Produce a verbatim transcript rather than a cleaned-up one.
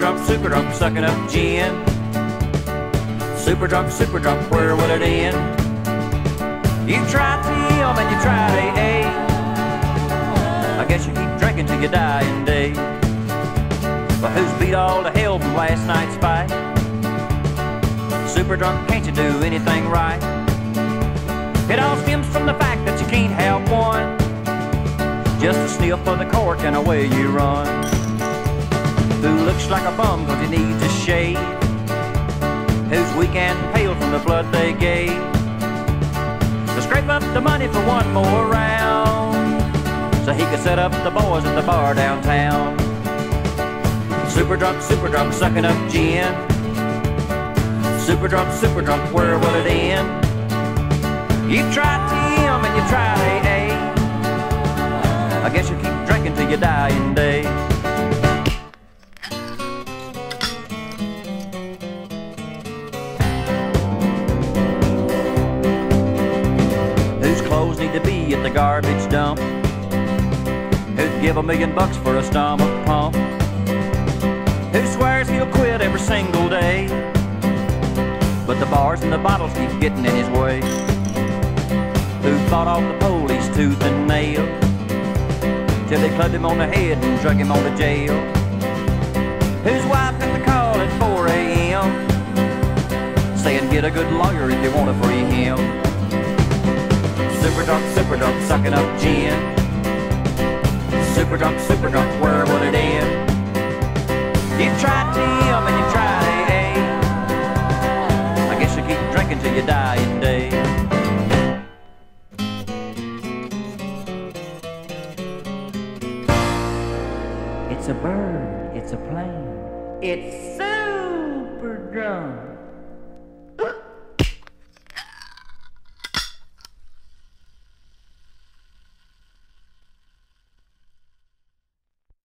drunk, super drunk, sucking up gin. Super drunk, super drunk, where will it end? You tried T M and you tried A A. I guess you keep drinking till your dying day. Well, who's beat all to hell from last night's fight? Super drunk, can't you do anything right? It all stems from the fact that you can't have one. Just a sniff of the cork and away you run. Who looks like a bum cause he needs a shave? Who's weak and pale from the blood they gave? To scrape up the money for one more round, so he could set up the boys at the bar downtown. Super drunk, super drunk, sucking up gin. Super drunk, super drunk, where will it end? You tried T M and you tried A A. I guess you keep drinking till your dying day. Whose clothes need to be at the garbage dump? Who'd give a million bucks for a stomach pump? Who swears he'll quit every single day, but the bars and the bottles keep getting in his way? Who fought off the police tooth and nail till they clubbed him on the head and drug him on to jail? Whose wife got the call at four A M saying get a good lawyer if you want to free him? Super drunk, super drunk, sucking up gin. Super drunk, super drunk, where will it end? You tried T M and you tried A A. I guess you keep drinking till your dying day. It's a bird, it's a plane, it's super drunk.